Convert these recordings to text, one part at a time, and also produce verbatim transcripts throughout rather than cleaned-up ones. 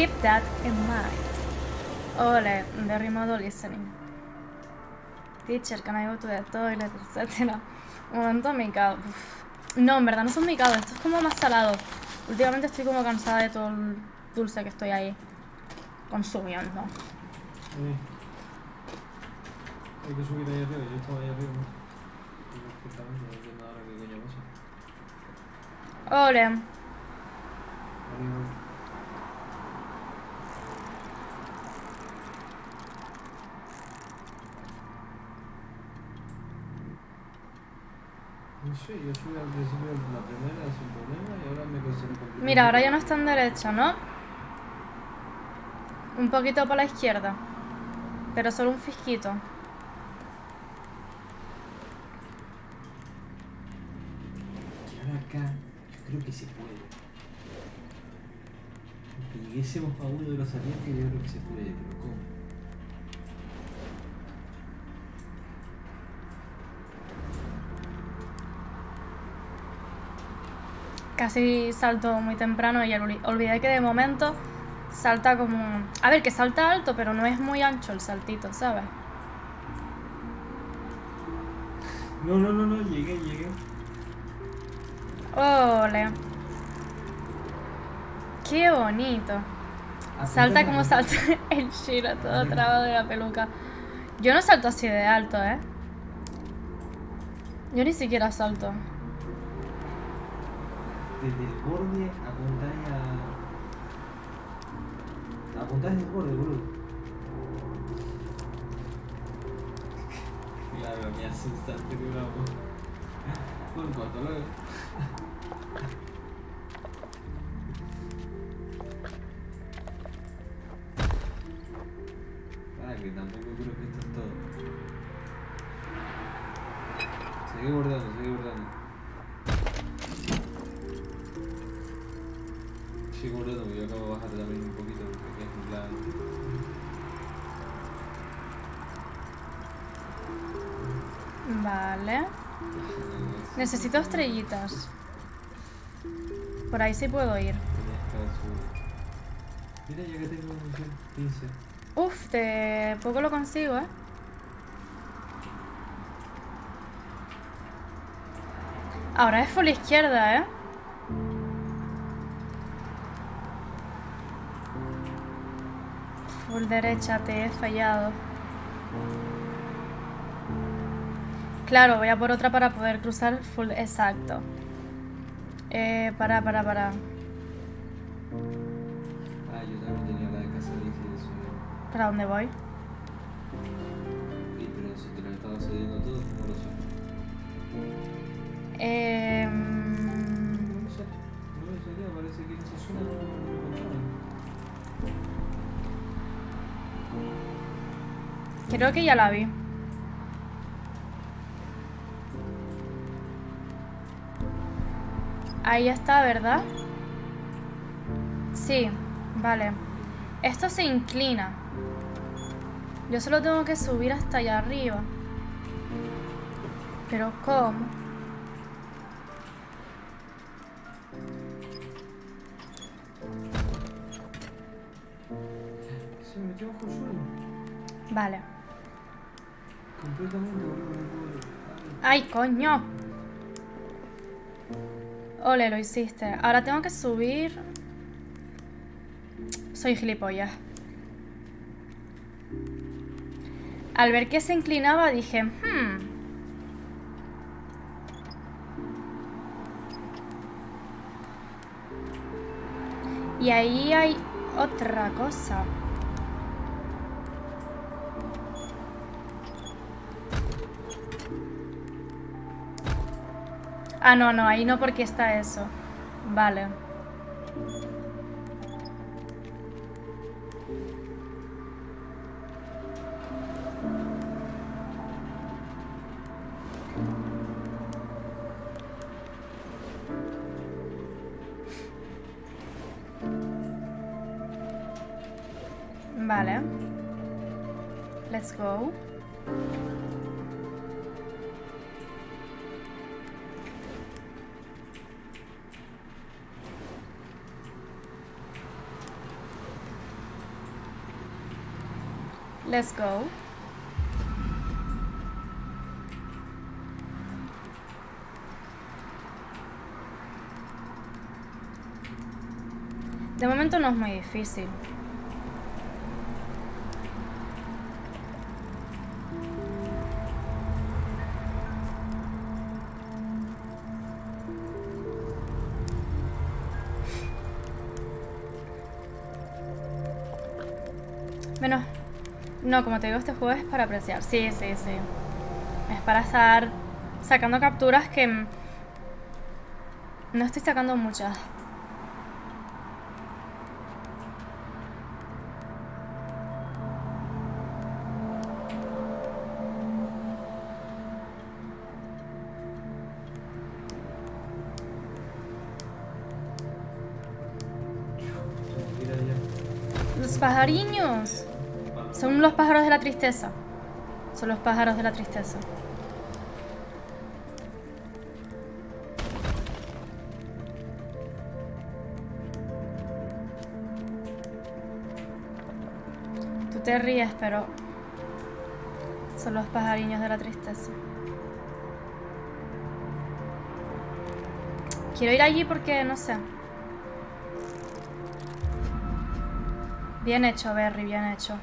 Keep that in mind. Ole, very modo listening. Teacher, can I go to the toilet, etcétera. Un momento micado. Uf. No, en verdad no son micados, esto es como más salado. Últimamente estoy como cansada de todo el dulce que estoy ahí consumiendo. Sí. Hay que subir ahí arriba, yo estaba ahí arriba, ¿no? Perfectamente, no entiendo ahora qué coño pasa. Ole. Arriba. No sé, yo subí al principio la primera sin problema y ahora me consigo completar. Mira, ahora ya no está en derecha, ¿no? Un poquito para la izquierda. Pero solo un fisquito. Y ahora acá, yo creo que se puede. Aunque lleguésemos a uno de los salientes, yo creo que se puede, pero ¿cómo? Casi salto muy temprano y olvi- olvidé que de momento salta como... A ver, que salta alto, pero no es muy ancho el saltito, ¿sabes? No, no, no, no, llegué, llegué. Ole. Qué bonito. Salta como salta el Shiro, todo trabado de la peluca. Yo no salto así de alto, ¿eh? Yo ni siquiera salto. Desde el borde apuntáis a... Apuntáis desde el borde, boludo. Claro, me asustaste que bravo. Por cuanto luego. Para que tampoco creo que esto es todo. Sigue bordando, sigue bordando. Sigue bordando, porque yo acabo de bajar también un poquito porque aquí es muy claro. Vale. Necesito estrellitas. Por ahí sí puedo ir. Mira, ya que tengo un pincel. Uf, de poco lo consigo, ¿eh? Ahora es full izquierda, ¿eh? Full derecha, te he fallado. Claro, voy a por otra para poder cruzar full exacto. Eh, para, para, para. Ah, yo también tenía la de Casalicia y eso. ¿Para dónde voy? Sí, pero si te lo estaba cediendo todo, ¿cómo lo sé? Eh... No lo sé. No lo sé, parece que en esa zona no lo encontraban. Creo que ya la vi. Ahí está, ¿verdad? Sí, vale. Esto se inclina. Yo solo tengo que subir hasta allá arriba. ¿Pero cómo? Se me metió bajo el suelo. Vale. Completamente, boludo. ¡Ay, coño! Ole, lo hiciste. Ahora tengo que subir... Soy gilipollas. Al ver que se inclinaba dije... Hmm... Y ahí hay otra cosa. Ah, no, no, ahí no porque está eso. Vale. Vale. Let's go. Let's go. De momento no es muy difícil. Bueno, no, como te digo, este juego es para apreciar. Sí, sí, sí. Es para estar sacando capturas que no estoy sacando muchas. Los pajariños. Son los pájaros de la tristeza. Son los pájaros de la tristeza. Tú te ríes, pero son los pajariños de la tristeza. Quiero ir allí porque no sé. Bien hecho, Berry, bien hecho.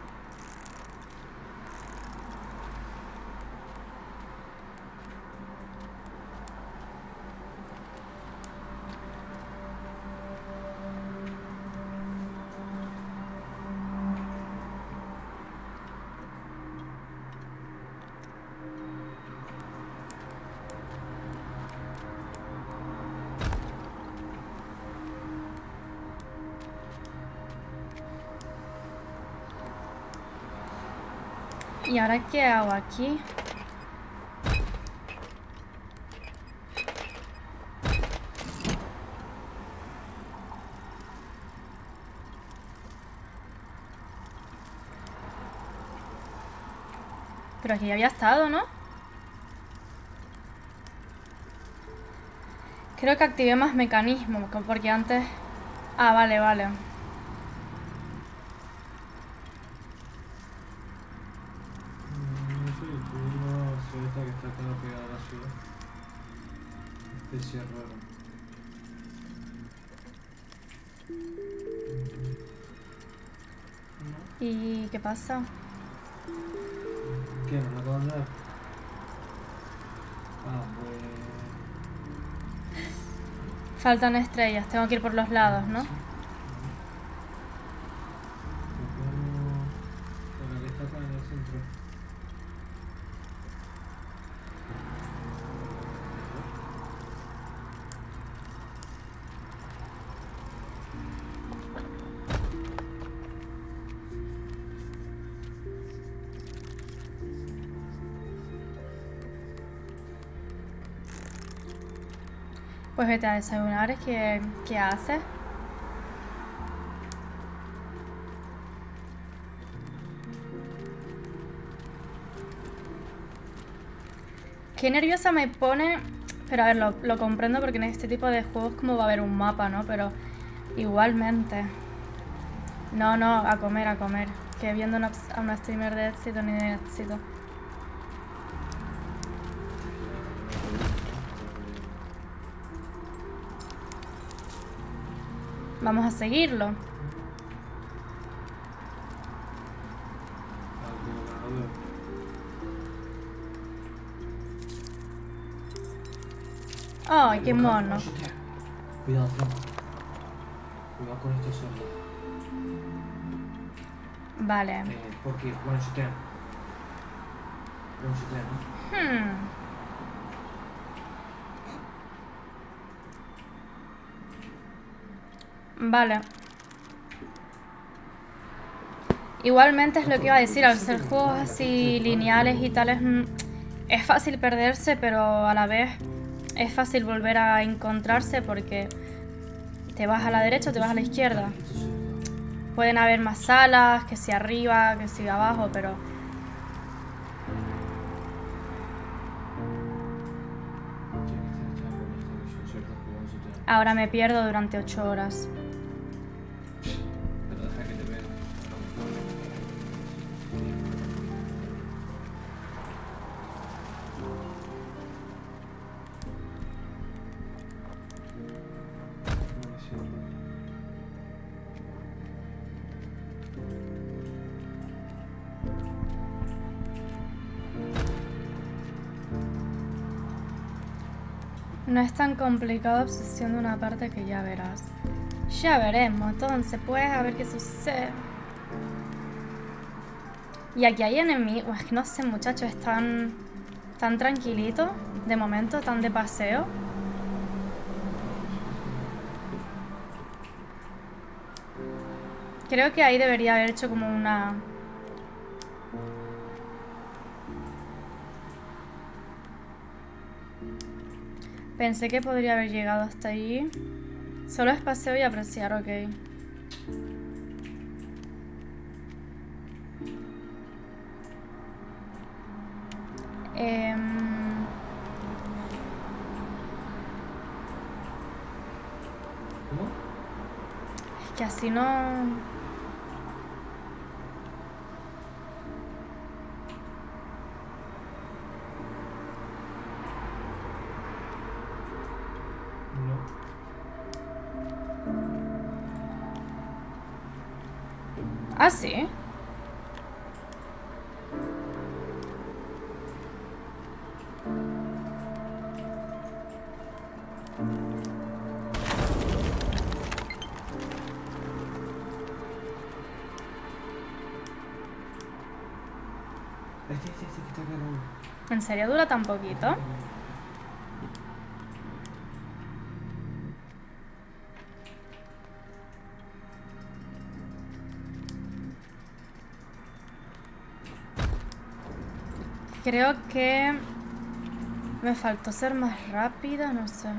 ¿Y ahora qué hago aquí? Pero aquí ya había estado, ¿no? Creo que activé más mecanismos, porque antes... Ah, vale, vale. Que está toda pegada a la ciudad. Especie rara. ¿Y qué pasa? ¿Qué? ¿No me acaban de dar? Ah, pues... Faltan estrellas, tengo que ir por los lados, ¿no? Sí. Pero aquí está acá en el centro. Pues vete a desayunar, ¿qué, qué haces? Qué nerviosa me pone, pero a ver, lo, lo comprendo porque en este tipo de juegos como va a haber un mapa, ¿no? Pero igualmente. No, no, a comer, a comer. Que viendo una, a una streamer de éxito ni de éxito. Vamos a seguirlo. Ay, qué mono. Cuidado, Fran. Cuidado con estos cerdos. Vale. Eh, porque one shotean. One shotean, ¿no? Hmm. Vale. Igualmente es lo que iba a decir, al ser juegos así lineales y tales, es fácil perderse, pero a la vez es fácil volver a encontrarse porque te vas a la derecha o te vas a la izquierda. Pueden haber más salas, que si arriba, que si abajo, pero... Ahora me pierdo durante ocho horas. Pero deja que te vean. No es tan complicado obsesión de una parte que ya verás. Ya veremos, entonces, pues, a ver qué sucede. Y aquí hay enemigos, es que no sé, muchachos, están tan tranquilitos, de momento, tan de paseo. Creo que ahí debería haber hecho como una... Pensé que podría haber llegado hasta allí. Solo es paseo y apreciar, ok. Eh... ¿Cómo? Es que así no... No. Ah, sí. Este, este, este que está acá, no. ¿En serio dura tan poquito? Creo que me faltó ser más rápida, no sé.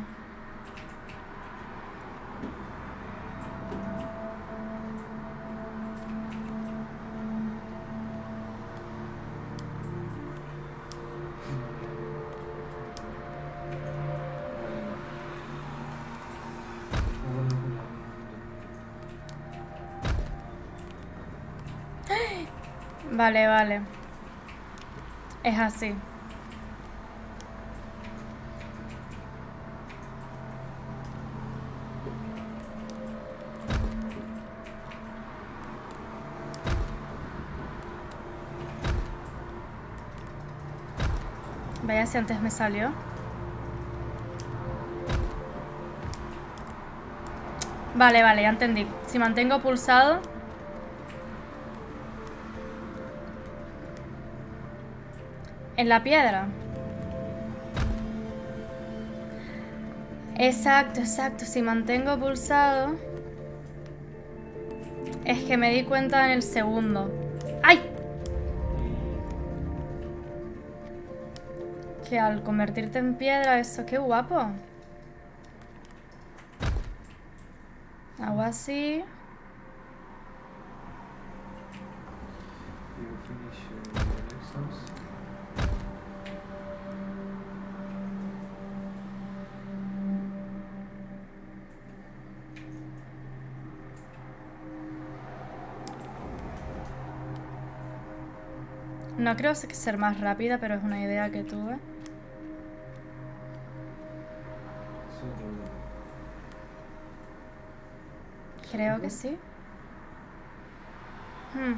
Vale, vale. Es así. Vaya si antes me salió. Vale, vale, ya entendí. Si mantengo pulsado... En la piedra. Exacto, exacto. Si mantengo pulsado... Es que me di cuenta en el segundo. ¡Ay! Que al convertirte en piedra, eso, qué guapo. Hago así. You finish your exams. No creo que ser más rápida, pero es una idea que tuve. Creo que sí. Hmm.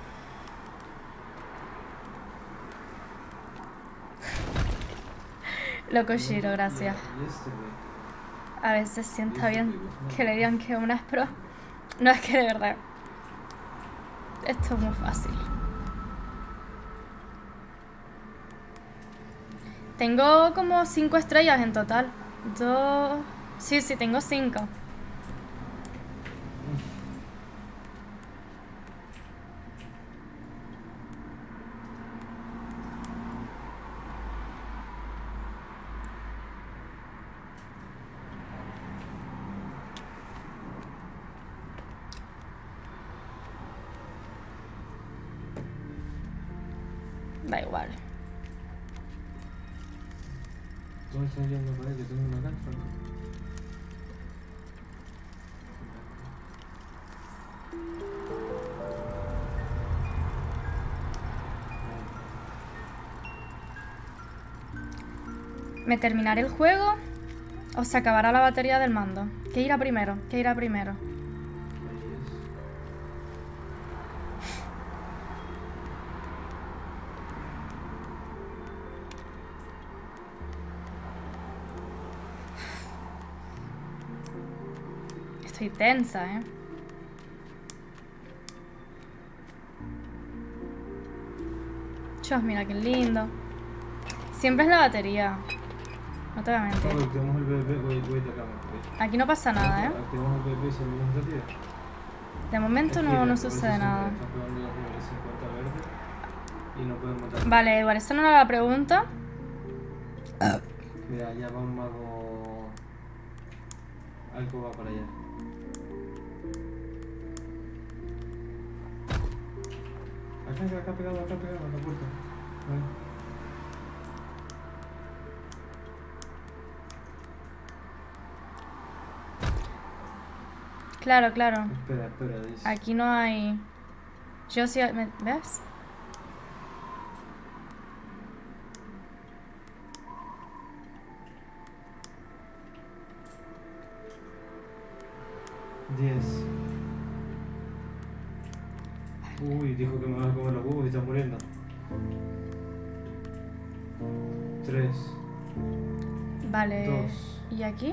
Loco Shiro, gracias. A veces sienta bien que le digan que una es pro. No, es que de verdad. Esto es muy fácil. Tengo como cinco estrellas en total. Dos... Sí, sí, tengo cinco. Da igual. ¿Dónde están yendo por ahí? Que tengo una carta, ¿no? ¿Me terminaré el juego o se acabará la batería del mando? ¿Qué irá primero? ¿Qué irá primero? Estoy tensa, ¿eh? Chos, mira qué lindo. Siempre es la batería. No te voy a mentir. Cuando activamos el B B P, voy, voy de acá. voy. Aquí no pasa nada, ¿eh? Activamos el B B P y salimos de tía. De momento no, no sucede nada. Están pegando los niveles cincuenta verdes y no podemos dar. Vale, Edward, esta no era la pregunta. Mira, allá va un mago. Algo va para allá. Acá, acá pegado, acá pegado, a la puerta. Vale. Claro, claro. Espera, espera, dice. Aquí no hay... Yo sí... ¿me- ¿Ves? diez. Uy, dijo que me va a comer los huevos y está muriendo. tres. Vale. Dos. ¿Y aquí?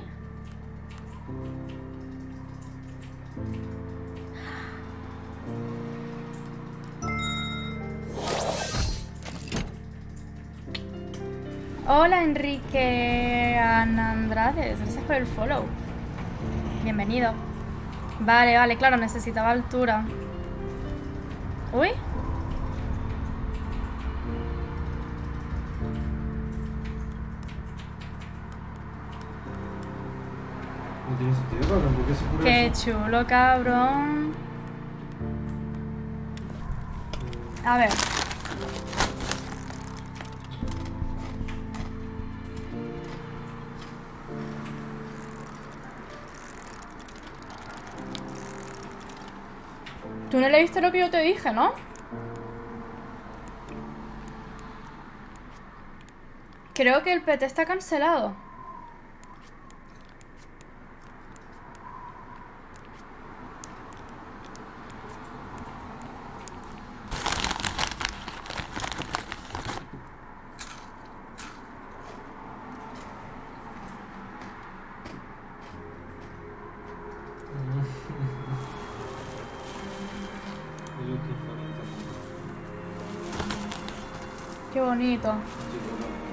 Hola Enrique Anandrades, gracias por el follow. Bienvenido. Vale, vale, claro, necesitaba altura. Uy. No tiene sentido, cabrón, ¿por qué se ocurre Qué eso? chulo, cabrón. A ver. Tú no leíste lo que yo te dije, ¿no? Creo que el P T está cancelado. Y lo que es bonito. Qué bonito. Sí, bueno.